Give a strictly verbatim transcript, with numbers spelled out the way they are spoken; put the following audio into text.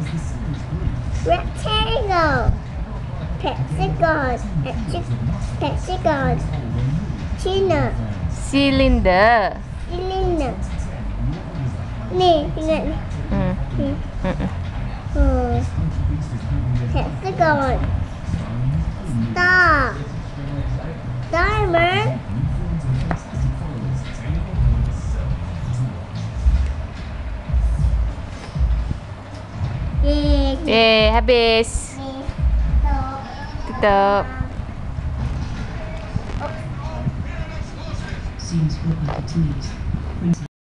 Rectangle. Hexagon. Hexagon. China. Cylinder. Cylinder. Ni, ingat ni. Hmm. Ni. Mm-mm. Hmm. Hexagon. Star. Diamond. Yeay. Eh, habis. Ni. Tutup. Seems we're opportunities.